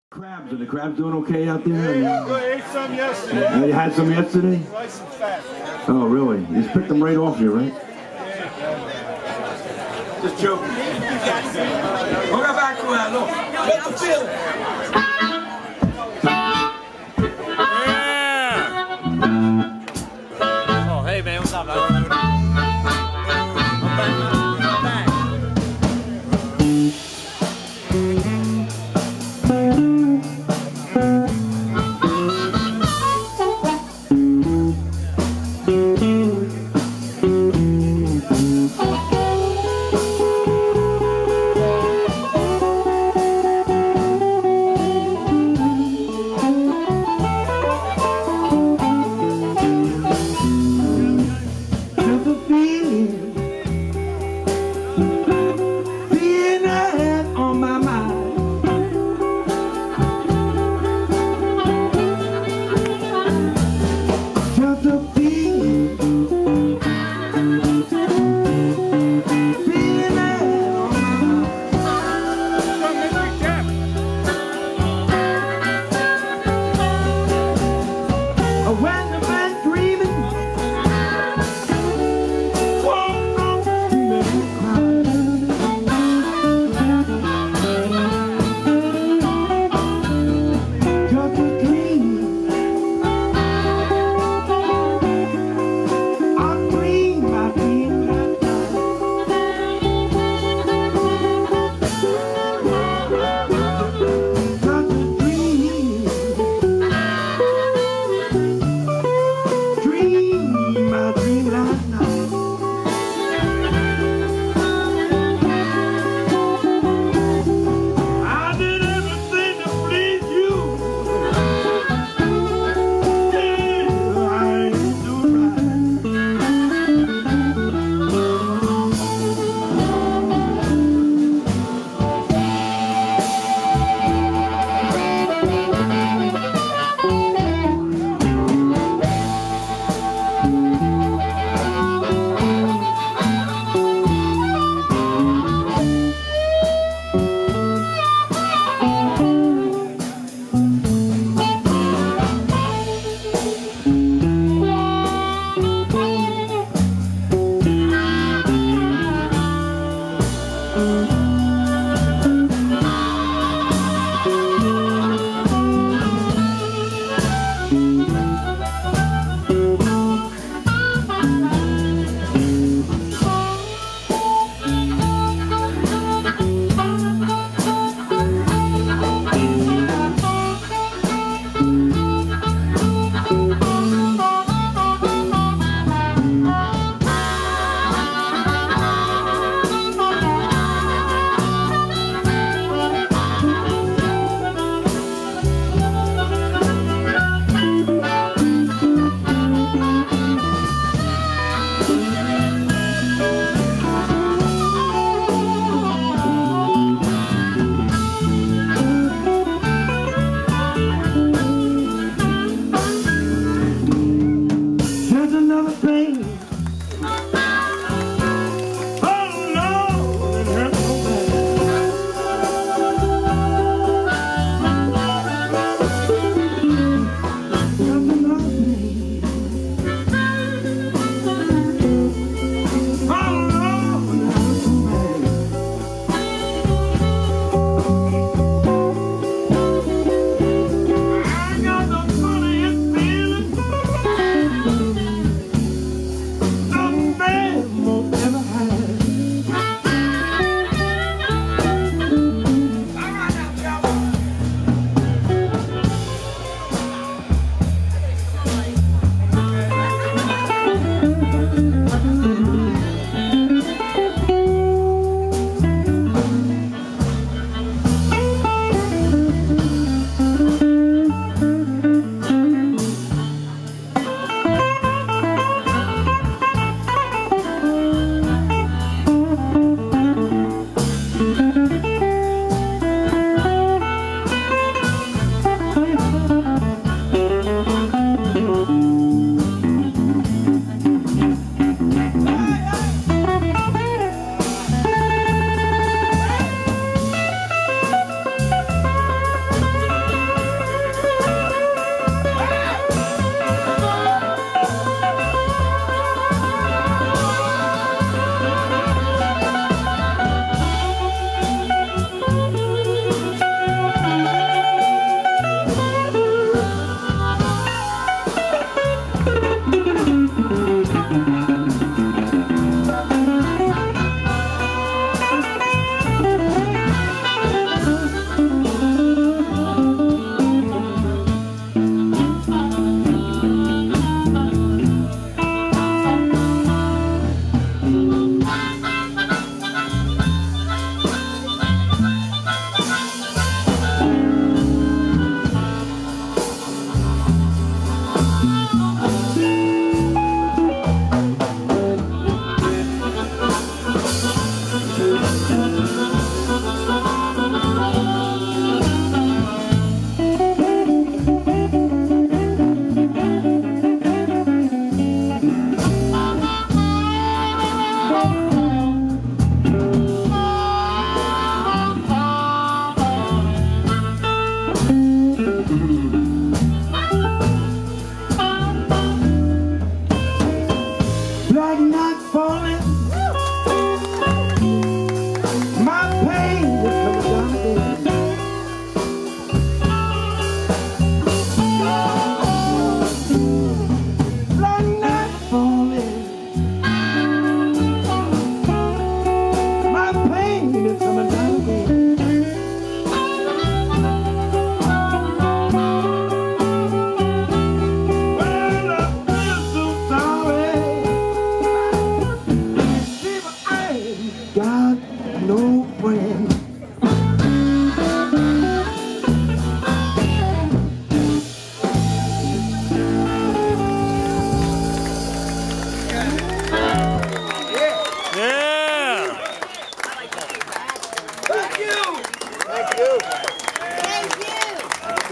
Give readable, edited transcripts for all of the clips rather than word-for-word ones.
Crabs, are the crabs doing okay out there? Yeah, I ate some yesterday. You had some yesterday? Nice and fat. Oh, really? You just picked them right off you, right? Just joking. Ora back to that, look. Let the feeling. Yeah! Oh, hey, man, what's up, man?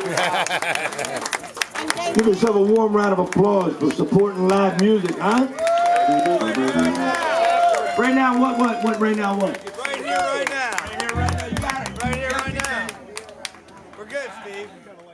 Give yourself a warm round of applause for supporting live music, huh? Right now, what? Right now, what? Right here, right now. Right here, right now. You got it. Right here, right now. We're good, Steve.